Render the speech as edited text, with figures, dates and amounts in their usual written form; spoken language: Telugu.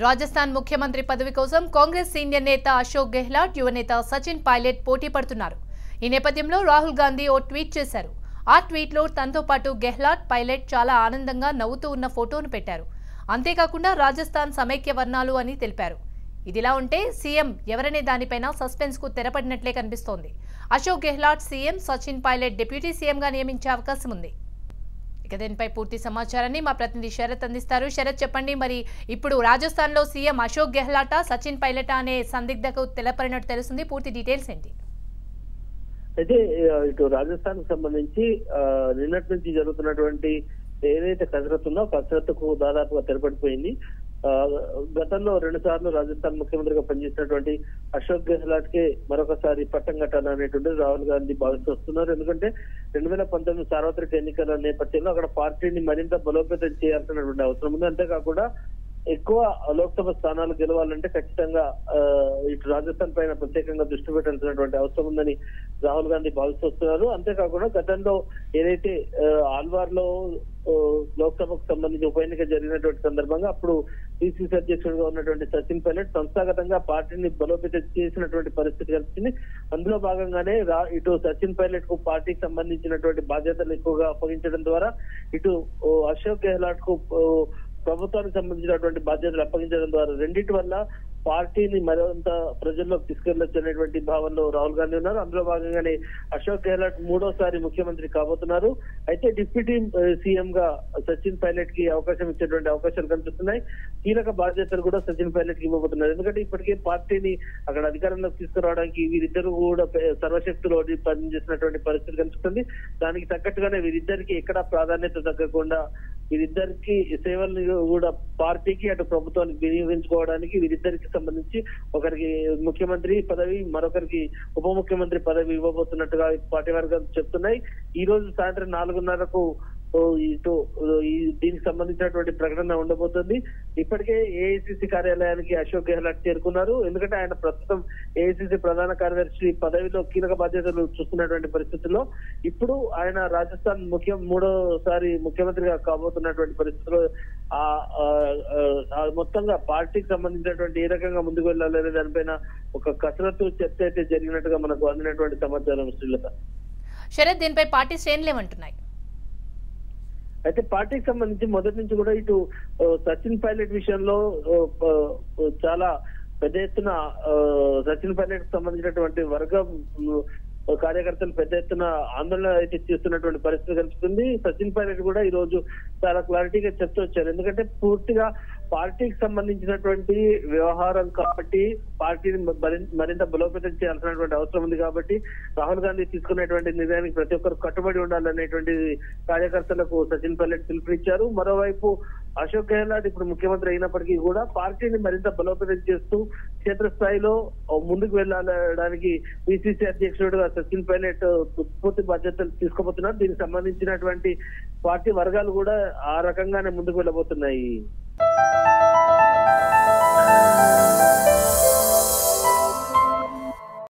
రాజస్థాన్ ముఖ్యమంత్రి పదవి కోసం కాంగ్రెస్ సీనియర్ నేత అశోక్ గెహ్లాట్ యువనేత సచిన్ పైలట్ పోటీ పడుతున్నారు. ఈ నేపథ్యంలో రాహుల్ గాంధీ ఓ ట్వీట్ చేశారు. ఆ ట్వీట్లో తనతో పాటు గెహ్లాట్, పైలట్ చాలా ఆనందంగా నవ్వుతూ ఉన్న ఫోటోను పెట్టారు. అంతేకాకుండా రాజస్థాన్ సమైక్య వర్ణాలు అని తెలిపారు. ఇదిలా ఉంటే సీఎం ఎవరనే దానిపైన సస్పెన్స్ కు తెరపడినట్లే కనిపిస్తోంది. అశోక్ గెహ్లాట్ సీఎం, సచిన్ పైలట్ డిప్యూటీ సీఎంగా నియమించే అవకాశం ఉంది. ఇక దీనిపై పూర్తి సమాచారాన్ని మా ప్రతినిధి శరత్ అందిస్తారు. శరత్, చెప్పండి, మరి ఇప్పుడు రాజస్థాన్ లో సీఎం అశోక్ గెహ్లాటా, సచిన్ పైలటా అనే సందిగ్ధకు తెలపడినట్టు తెలుస్తుంది. పూర్తి డీటెయిల్స్ ఏంటి? అయితే ఇటు రాజస్థాన్ కు సంబంధించి నిన్నటి నుంచి జరుగుతున్నటువంటి ఏదైతే కసరత్తు ఉందో కసరత్తుకు దాదాపుగా తెరపడిపోయింది. గతంలో 2 సార్లు రాజస్థాన్ ముఖ్యమంత్రిగా పనిచేసినటువంటి అశోక్ గెహ్లాట్ కి మరొకసారి పట్టం కట్టాలి అనేటువంటి రాహుల్ గాంధీ భావిస్తూ వస్తున్నారు. ఎందుకంటే 2019 సార్వత్రిక ఎన్నికల నేపథ్యంలో అక్కడ పార్టీని మరింత బలోపేతం చేయాల్సినటువంటి అవసరం ఉంది. అంతేకాకుండా ఎక్కువ లోక్సభ స్థానాలు గెలవాలంటే ఖచ్చితంగా ఇటు రాజస్థాన్ పైన ప్రత్యేకంగా దృష్టి పెట్టాల్సినటువంటి అవసరం ఉందని రాహుల్ గాంధీ భావిస్తున్నారు. అంతేకాకుండా గతంలో ఏదైతే ఆల్వార్ లో లోక్సభకు సంబంధించి ఉప ఎన్నిక జరిగినటువంటి సందర్భంగా అప్పుడు పిసిసి అధ్యక్షుడిగా ఉన్నటువంటి సచిన్ పైలట్ సంస్థాగతంగా పార్టీని బలోపేతం చేసినటువంటి పరిస్థితి కనిపించింది. అందులో భాగంగానే ఇటు సచిన్ పైలట్ కు పార్టీకి సంబంధించినటువంటి బాధ్యతలు ఎక్కువగా అప్పగించడం ద్వారా ఇటు అశోక్ గెహ్లాట్ కు ప్రభుత్వానికి సంబంధించినటువంటి బాధ్యతలు అప్పగించడం ద్వారా రెండింటి వల్ల పార్టీని మరింత ప్రజల్లోకి తీసుకెళ్లొచ్చు అనేటువంటి భావనలో రాహుల్ గాంధీ ఉన్నారు. అందులో భాగంగానే అశోక్ గెహ్లాట్ 3వ ముఖ్యమంత్రి కాబోతున్నారు. అయితే డిప్యూటీ సీఎం గా సచిన్ పైలట్ కి అవకాశం ఇచ్చేటువంటి అవకాశాలు కనిపిస్తున్నాయి. కీలక బాధ్యతలు కూడా సచిన్ పైలట్ కి ఇవ్వబోతున్నారు. ఎందుకంటే ఇప్పటికే పార్టీని అక్కడ అధికారంలోకి తీసుకురావడానికి వీరిద్దరు కూడా సర్వశక్తులు పనిచేసినటువంటి పరిస్థితి కనిపిస్తుంది. దానికి తగ్గట్టుగానే వీరిద్దరికి ఎక్కడా ప్రాధాన్యత తగ్గకుండా వీరిద్దరికి సేవల్ని కూడా పార్టీకి అటు ప్రభుత్వానికి వినియోగించుకోవడానికి వీరిద్దరికి సంబంధించి ఒకరికి ముఖ్యమంత్రి పదవి, మరొకరికి ఉప ముఖ్యమంత్రి పదవి ఇవ్వబోతున్నట్టుగా పార్టీ వర్గాలు చెప్తున్నాయి. ఈ రోజు సాయంత్రం 4:30కు దీనికి సంబంధించినటువంటి ప్రకటన ఉండబోతుంది. ఇప్పటికే ఏఐసిసి కార్యాలయానికి అశోక్ గెహ్లాట్ చేరుకున్నారు. ఎందుకంటే ఆయన ప్రస్తుతం ఏఐసిసి ప్రధాన కార్యదర్శి పదవిలో కీలక బాధ్యతలు చూస్తున్నటువంటి పరిస్థితుల్లో ఇప్పుడు ఆయన రాజస్థాన్ 3వ ముఖ్యమంత్రిగా కాబోతున్నటువంటి పరిస్థితుల్లో మొత్తంగా పార్టీకి సంబంధించినటువంటి ఏ రకంగా ముందుకు వెళ్ళాలనే దానిపైన ఒక కసరత్తు చర్చ అయితే జరిగినట్టుగా మనకు అందినటువంటి సమాచారం. శ్రీలత, శరత్, దీనిపై పార్టీ శ్రేణులు ఏమంటున్నాయి? అయితే పార్టీకి సంబంధించి మొదటి నుంచి కూడా ఇటు సచిన్ పైలట్ విషయంలో చాలా పెద్ద ఎత్తున సచిన్ పైలట్ సంబంధించినటువంటి వర్గం కార్యకర్తలు పెద్ద ఎత్తున ఆందోళన అయితే చేస్తున్నటువంటి పరిస్థితి కనిపిస్తుంది. సచిన్ పైలట్ కూడా ఈ రోజు చాలా క్లారిటీగా చెప్తూ వచ్చారు. ఎందుకంటే పూర్తిగా పార్టీకి సంబంధించినటువంటి వ్యవహారం కాబట్టి పార్టీని మరింత బలోపేతం చేయాల్సినటువంటి అవసరం ఉంది కాబట్టి రాహుల్ గాంధీ తీసుకునేటువంటి నిర్ణయానికి ప్రతి ఒక్కరు కట్టుబడి ఉండాలనేటువంటి కార్యకర్తలకు సచిన్ పైలట్ పిలుపునిచ్చారు. మరోవైపు అశోక్ గెహ్లాట్ ఇప్పుడు ముఖ్యమంత్రి అయినప్పటికీ కూడా పార్టీని మరింత బలోపేతం చేస్తూ క్షేత్రస్థాయిలో ముందుకు వెళ్ళడానికి పిసిసి అధ్యక్షుడిగా సచిన్ పైలట్ పూర్తి బాధ్యతలు తీసుకోబోతున్నారు. దీనికి సంబంధించినటువంటి పార్టీ వర్గాలు కూడా ఆ రకంగానే ముందుకు వెళ్ళబోతున్నాయి.